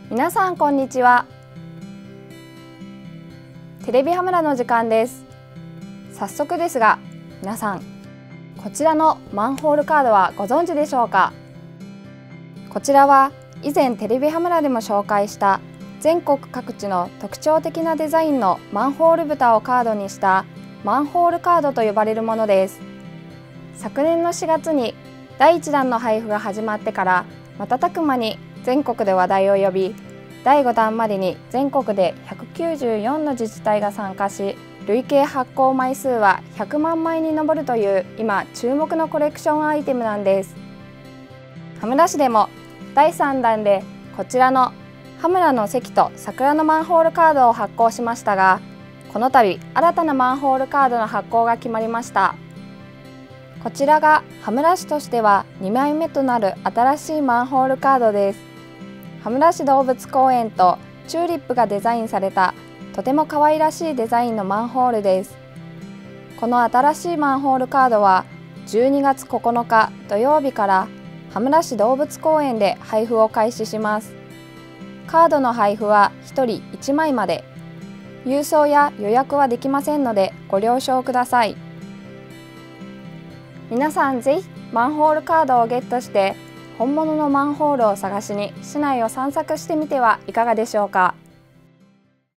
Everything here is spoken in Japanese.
皆さんこんにちは。テレビ羽村の時間です。早速ですが、皆さんこちらのマンホールカードはご存知でしょうか？こちらは以前テレビ羽村でも紹介した全国各地の特徴的なデザインのマンホール蓋をカードにしたマンホールカードと呼ばれるものです。昨年の4月に第1弾の配布が始まってから瞬く間に全国で話題を呼び、第5弾までに全国で194の自治体が参加し、累計発行枚数は100万枚に上るという今注目のコレクションアイテムなんです。羽村市でも第3弾でこちらの羽村の関と桜のマンホールカードを発行しましたが、この度新たなマンホールカードの発行が決まりました。こちらが羽村市としては2枚目となる新しいマンホールカードです。羽村市動物公園とチューリップがデザインされたとても可愛らしいデザインのマンホールです。この新しいマンホールカードは12月9日土曜日から羽村市動物公園で配布を開始します。カードの配布は1人1枚まで。郵送や予約はできませんのでご了承ください。皆さんぜひマンホールカードをゲットして本物のマンホールを探しに市内を散策してみてはいかがでしょうか。